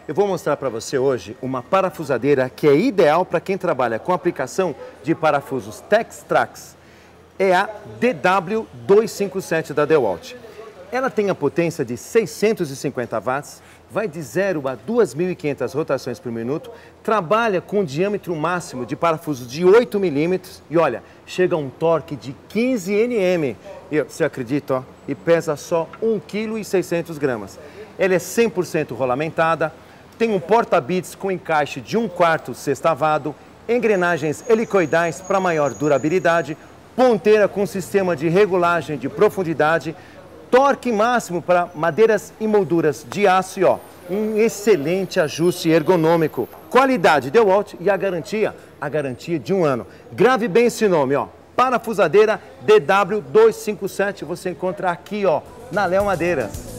Eu vou mostrar para você hoje uma parafusadeira que é ideal para quem trabalha com aplicação de parafusos Tex-Trax. É a DW257 da DeWalt. Ela tem a potência de 650 watts, vai de 0 a 2.500 rotações por minuto, trabalha com diâmetro máximo de parafusos de 8 milímetros e olha, chega a um torque de 15 Nm. E você acredita, ó, e pesa só 1,6 kg. Ela é 100% rolamentada, tem um porta-bits com encaixe de 1/4 sextavado, engrenagens helicoidais para maior durabilidade, ponteira com sistema de regulagem de profundidade, torque máximo para madeiras e molduras de aço e ó, um excelente ajuste ergonômico. Qualidade DeWalt e a garantia de 1 ano. Grave bem esse nome, ó, parafusadeira DW257, você encontra aqui, ó, na Léo Madeiras.